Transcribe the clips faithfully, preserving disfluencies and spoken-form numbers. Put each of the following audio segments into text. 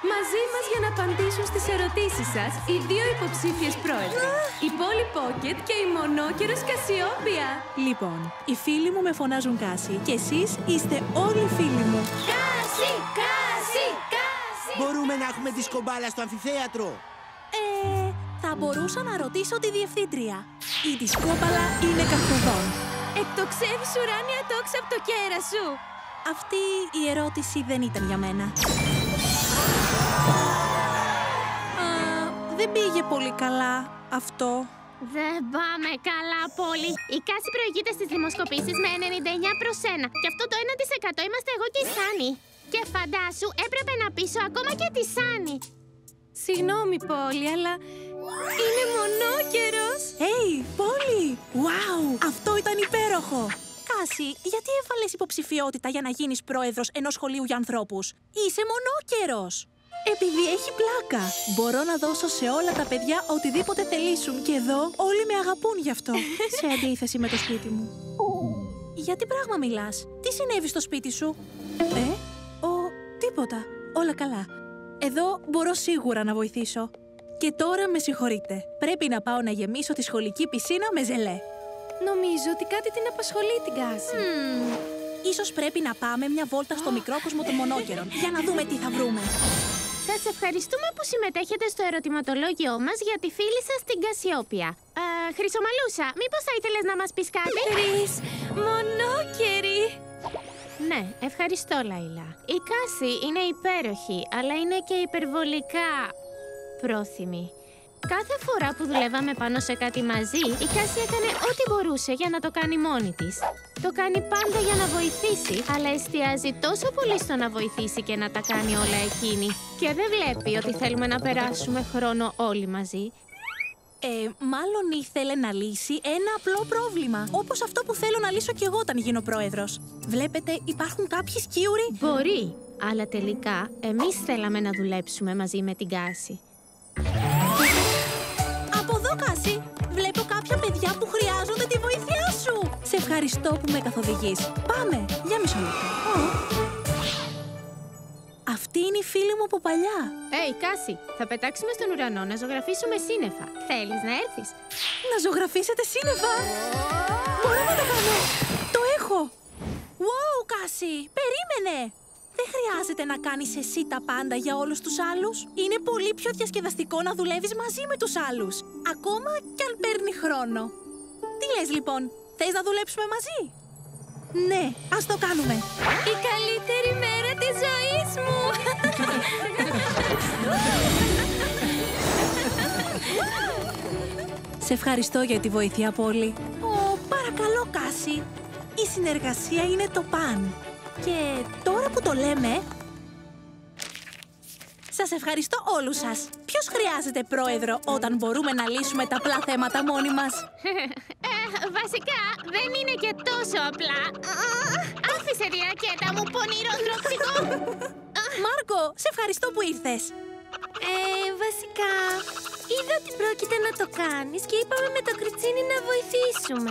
Μαζί μας για να απαντήσουν στις ερωτήσεις σας οι δύο υποψήφιες πρόεδροι. Η Πόλη Pocket και η μονόκερος Κασιόπια. Λοιπόν, οι φίλοι μου με φωνάζουν Κάση και εσείς είστε όλοι φίλοι μου. Κάση, Κάση, Κάση. Μπορούμε να έχουμε δισκομπάλα στο αμφιθέατρο? Ε, θα μπορούσα να ρωτήσω τη διευθύντρια. Η δισκόπαλα είναι καθοδόν. Εκτοξεύεις ουράνια τόξα από το κέρα σου. Αυτή η ερώτηση δεν ήταν για μένα. Α, δεν πήγε πολύ καλά αυτό. Δεν πάμε καλά, Πόλη. Η Κάση προηγείται στις δημοσκοπήσεις με ενενήντα εννιά προς ένα. Και αυτό το ένα τοις εκατό είμαστε εγώ και η Σάνι. Και φαντάσου, έπρεπε να πείσω ακόμα και τη Σάνι. Συγγνώμη, Πόλη, αλλά είναι μονόκερος. Hey, Πόλη! Wow! Αυτό ήταν υπέροχο! Κάση, γιατί έβαλες υποψηφιότητα για να γίνεις πρόεδρος ενός σχολείου για ανθρώπους? Είσαι μονόκερος! Επειδή έχει πλάκα. Μπορώ να δώσω σε όλα τα παιδιά οτιδήποτε θελήσουν και εδώ όλοι με αγαπούν γι' αυτό. Σε αντίθεση με το σπίτι μου. Για τι πράγμα μιλάς? Τι συνέβη στο σπίτι σου? Ε, ο, τίποτα. Όλα καλά. Εδώ μπορώ σίγουρα να βοηθήσω. Και τώρα με συγχωρείτε. Πρέπει να πάω να γεμίσω τη σχολική πισίνα με ζελέ. Νομίζω ότι κάτι την απασχολεί την Κάση. Mm. Ίσως πρέπει να πάμε μια βόλτα στο μικρό κόσμο των μονόκερων για να δούμε τι θα βρούμε. Σας ευχαριστούμε που συμμετέχετε στο ερωτηματολόγιο μας για τη φίλη σας την Κασιόπια. Ε, Χρυσομαλούσα, μήπως θα ήθελες να μας πεις κάτι? Τρεις μονόκεροι. Ναι, ευχαριστώ, Λαϊλά. Η Κάση είναι υπέροχη, αλλά είναι και υπερβολικά πρόθυμη. Κάθε φορά που δουλεύαμε πάνω σε κάτι μαζί, η Κάση έκανε ό,τι μπορούσε για να το κάνει μόνη της. Το κάνει πάντα για να βοηθήσει, αλλά εστιάζει τόσο πολύ στο να βοηθήσει και να τα κάνει όλα εκείνη. Και δεν βλέπει ότι θέλουμε να περάσουμε χρόνο όλοι μαζί. Ε, μάλλον ήθελε να λύσει ένα απλό πρόβλημα. Όπως αυτό που θέλω να λύσω κι εγώ όταν γίνω πρόεδρος. Βλέπετε, υπάρχουν κάποιοι σκίουροι. Μπορεί, αλλά τελικά εμείς θέλαμε να δουλέψουμε μαζί με την Κάση. Από εδώ, Κάση, βλέπω κάποια παιδιά που χρειάζονται τη βοήθειά σου. Σε ευχαριστώ που με καθοδηγείς. Πάμε, για μισό λεπτό. Αυτή είναι η φίλη μου από παλιά. Hey, Κάση, θα πετάξουμε στον ουρανό να ζωγραφίσουμε σύννεφα. Θέλεις να έρθεις? Να ζωγραφίσετε σύννεφα? Μπορώ να το κάνω. Το έχω. Wow, Κάση, περίμενε. Δεν χρειάζεται να κάνεις εσύ τα πάντα για όλους τους άλλους. Είναι πολύ πιο διασκεδαστικό να δουλεύεις μαζί με τους άλλους. Ακόμα κι αν παίρνει χρόνο. Τι λες λοιπόν, θες να δουλέψουμε μαζί? Ναι, ας το κάνουμε. Η καλύτερη μέρα της ζωής μου. Σε ευχαριστώ για τη βοήθεια, Πόλη. Ω, παρακαλώ, Κάση. Η συνεργασία είναι το παν. Και τώρα που το λέμε... Σας ευχαριστώ όλους σας. Ποιος χρειάζεται πρόεδρο όταν μπορούμε να λύσουμε τα απλά θέματα μόνοι μας? ε, βασικά, δεν είναι και τόσο απλά. Άφησε τη ρακέτα μου, πονηρό δρόξικο. Μάρκο, σε ευχαριστώ που ήρθες. Ε, βασικά, είδα ότι πρόκειται να το κάνεις και είπαμε με το Κριτσίνι να βοηθήσουμε.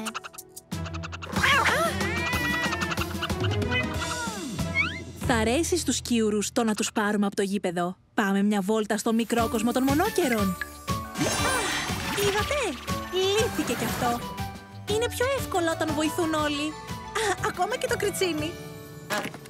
Θα αρέσει στους σκίουρους το να τους πάρουμε από το γήπεδο. Πάμε μια βόλτα στο μικρό κόσμο των μονόκερων. Α, είδατε, λύθηκε κι αυτό. Είναι πιο εύκολο όταν βοηθούν όλοι. Α, ακόμα και το Κριτσίνι.